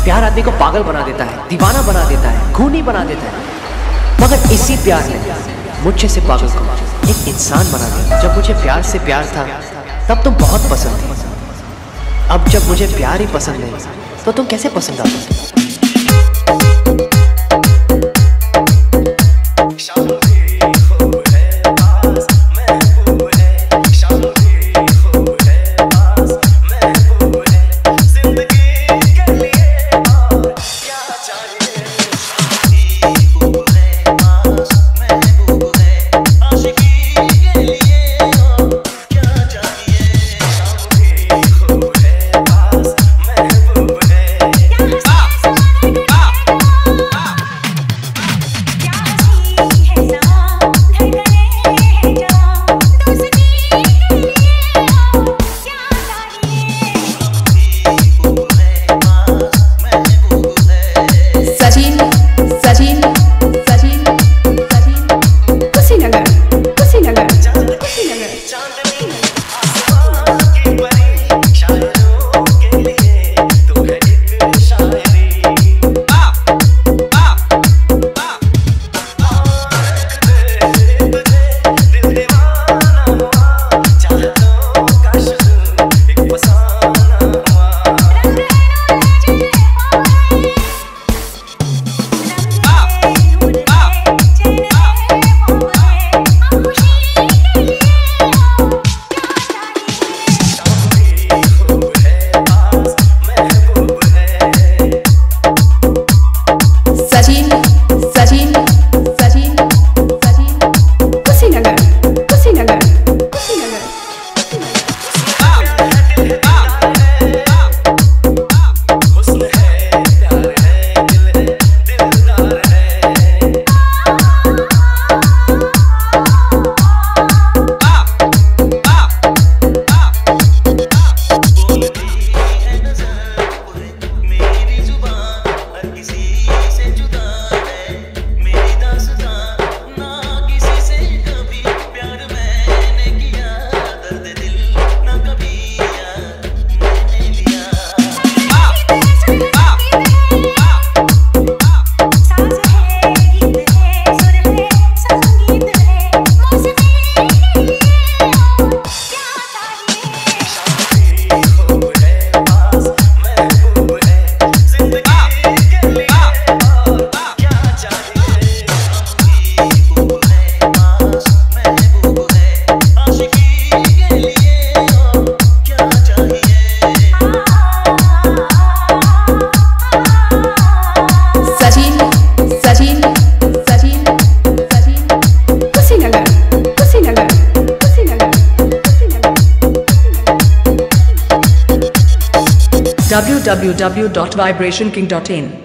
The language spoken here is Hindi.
प्यार आदमी को पागल बना देता है, दीवाना बना देता है, खूनी बना देता है, मगर इसी प्यार ने मुझे से पागल को एक इंसान बना दिया। जब मुझे प्यार से प्यार था तब तुम बहुत पसंद थी, अब जब मुझे प्यार ही पसंद नहीं तो तुम कैसे पसंद आ सकते? www.vibrationking.in